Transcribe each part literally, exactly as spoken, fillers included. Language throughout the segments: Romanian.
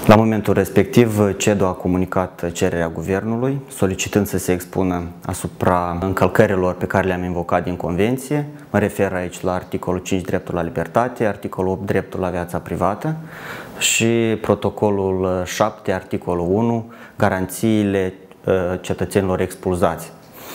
La momentul respectiv, CEDO a comunicat cererea Guvernului, solicitând să se expună asupra încălcărilor pe care le-am invocat din Convenție. Mă refer aici la articolul cinci, dreptul la libertate, articolul opt, dreptul la viața privată și protocolul șapte, articolul unu, garanțiile cetățenilor expulzați.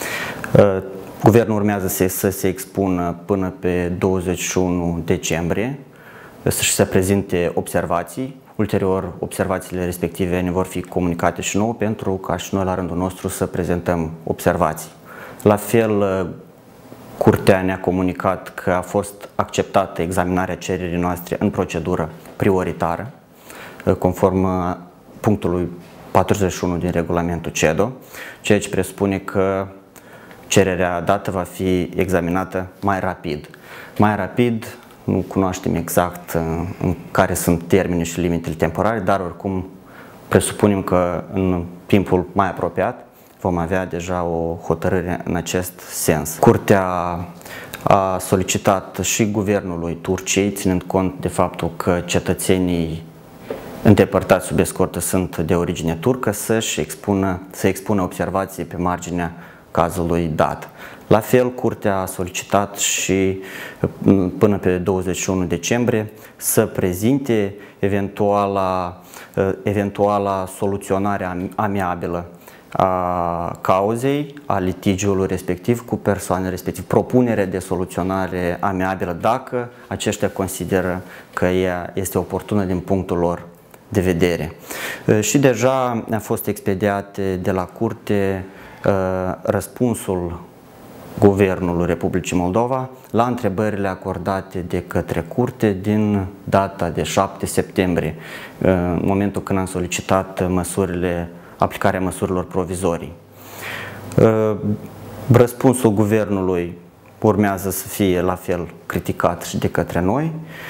Guvernul urmează să, să se expună până pe douăzeci și unu decembrie, să-și se prezinte observații. Ulterior, observațiile respective ne vor fi comunicate și nouă pentru ca și noi la rândul nostru să prezentăm observații. La fel, Curtea ne-a comunicat că a fost acceptată examinarea cererii noastre în procedură prioritară, conform punctului patruzeci și unu din regulamentul CEDO, ceea ce presupune că cererea dată va fi examinată mai rapid. Mai rapid, nu cunoaștem exact în care sunt termenii și limitele temporare, dar oricum presupunem că în timpul mai apropiat vom avea deja o hotărâre în acest sens. Curtea a solicitat și guvernului Turciei, ținând cont de faptul că cetățenii îndepărtați sub escortă sunt de origine turcă, să-și expună, să expună observații pe marginea cazului dat. La fel, Curtea a solicitat și până pe douăzeci și unu decembrie să prezinte eventuala, eventuala soluționare amiabilă a cauzei, a litigiului respectiv cu persoanele respectiv, propunere de soluționare amiabilă dacă aceștia consideră că ea este oportună din punctul lor de vedere. Și deja a fost expediat de la Curte răspunsul Guvernului Republicii Moldova la întrebările acordate de către Curte din data de șapte septembrie, în momentul când am solicitat măsurile, aplicarea măsurilor provizorii. Răspunsul Guvernului urmează să fie la fel criticat și de către noi.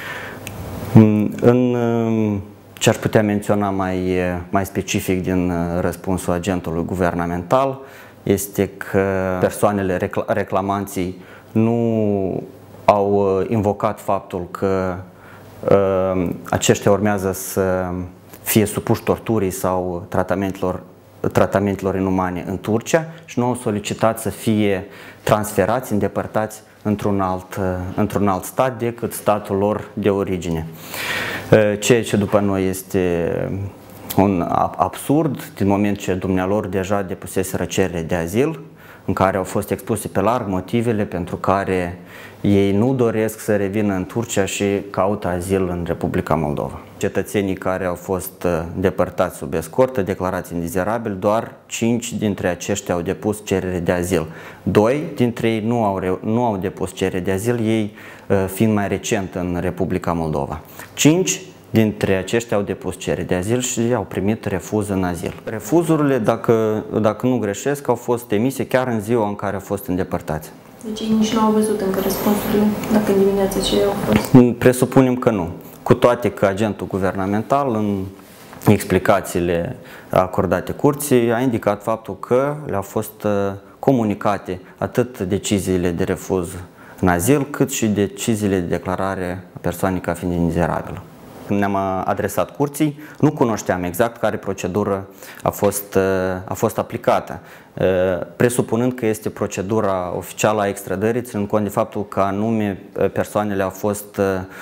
În ce aș putea menționa mai, mai specific din răspunsul agentului guvernamental este că persoanele reclamanții nu au invocat faptul că uh, aceștia urmează să fie supuși torturii sau tratamentelor, tratamentelor inumane în Turcia și nu au solicitat să fie transferați, îndepărtați într-un alt, într-un alt stat decât statul lor de origine. Ceea ce după noi este un absurd, din moment ce dumnealor deja depuseseră cerere de azil, în care au fost expuse pe larg motivele pentru care ei nu doresc să revină în Turcia și caută azil în Republica Moldova. Cetățenii care au fost depărtați sub escortă, declarați indizerabili, doar cinci dintre aceștia au depus cerere de azil. Doi dintre ei nu au, nu au depus cerere de azil, ei fiind mai recent în Republica Moldova. Cinci dintre aceștia au depus cerere de azil și au primit refuz în azil. Refuzurile, dacă, dacă nu greșesc, au fost emise chiar în ziua în care au fost îndepărtați. Deci ei nici nu au văzut încă răspunsurile, dacă în dimineața ce au fost? Presupunem că nu. Cu toate că agentul guvernamental, în explicațiile acordate curții, a indicat faptul că le-au fost comunicate atât deciziile de refuz în azil, cât și deciziile de declarare a persoanei ca fiind indizerabilă. Când ne-am adresat curții, nu cunoșteam exact care procedură a fost, a fost aplicată, presupunând că este procedura oficială a extradării, ținând cont de faptul că anume persoanele au fost,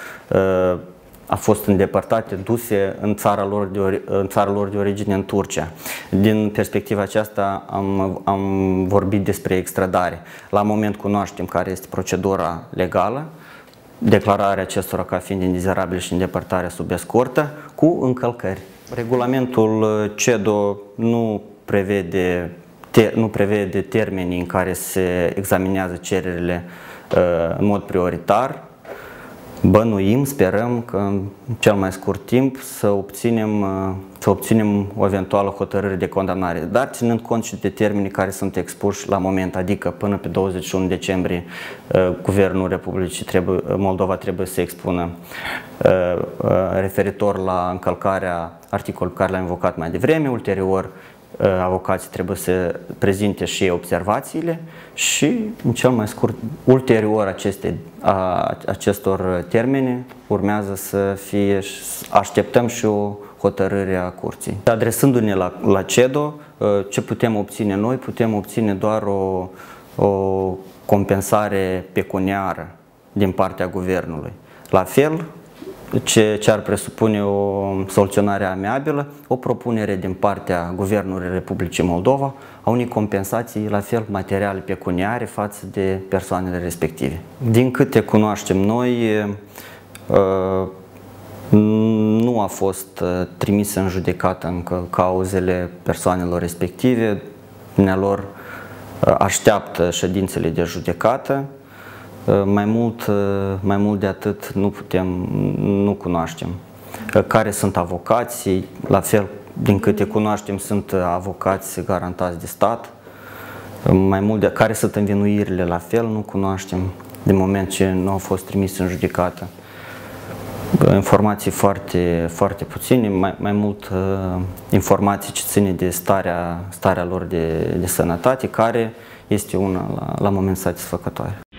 au fost îndepărtate, duse în țara lor de, ori, în țara lor de origine, în Turcia. Din perspectiva aceasta am, am vorbit despre extradare. La moment cunoaștem care este procedura legală, declararea acestora ca fiind indizerabile și îndepărtarea sub escortă cu încălcări. Regulamentul CEDO nu prevede, te, nu prevede termenii în care se examinează cererile uh, în mod prioritar. Bănuim, sperăm că în cel mai scurt timp să obținem, să obținem o eventuală hotărâre de condamnare. Dar ținând cont și de termenii care sunt expuși la moment, adică până pe douăzeci și unu decembrie, Guvernul Republicii trebuie, Moldova trebuie să expună referitor la încălcarea articolului care l-am invocat mai devreme, ulterior avocații trebuie să prezinte și observațiile și, în cel mai scurt, ulterior aceste, a, acestor termene, urmează să fie, așteptăm și o hotărârea curții. Adresându-ne la, la CEDO, ce putem obține noi? Putem obține doar o, o compensare pecuniară din partea guvernului. La fel, ce, ce ar presupune o soluționare amiabilă, o propunere din partea Guvernului Republicii Moldova a unei compensații, la fel, materiale pecuniare față de persoanele respective. Din câte cunoaștem noi, nu a fost trimisă în judecată încă cauzele persoanelor respective, dumnealor așteaptă ședințele de judecată. Mai mult, mai mult de atât nu putem, nu cunoaștem care sunt avocații, la fel, din câte cunoaștem, sunt avocați garantați de stat. Mai mult de care sunt învinuirile, la fel, nu cunoaștem, din moment ce nu au fost trimise în judecată. Informații foarte, foarte puține, mai, mai mult uh, informații ce ține de starea, starea lor de, de sănătate, care este una la, la moment satisfăcătoare.